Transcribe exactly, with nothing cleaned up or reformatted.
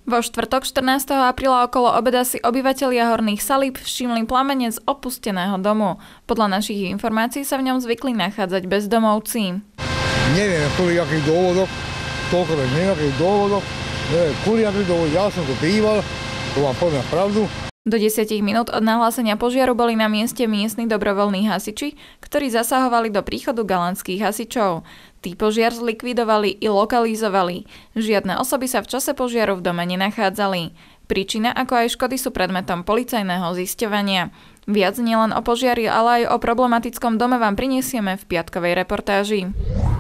Vo štvrtok štrnásteho apríla okolo obeda si obyvatelia Horných Salíb všimli plamene z opusteného domu. Podľa našich informácií sa v ňom zvykli nachádzať bezdomovci. Neviem, kvôli akých dôvodok, toľko bez nejakých dôvodok, neviem, kvôli akých dôvodok, ja som tu býval, to vám poviem pravdu. Do desať minút od nahlásenia požiaru boli na mieste miestni dobrovoľní hasiči, ktorí zasahovali do príchodu galanských hasičov. Tí požiar zlikvidovali i lokalizovali. Žiadne osoby sa v čase požiaru v dome nenachádzali. Príčina ako aj škody sú predmetom policajného zisťovania. Viac nielen o požiari, ale aj o problematickom dome vám prinesieme v piatkovej reportáži.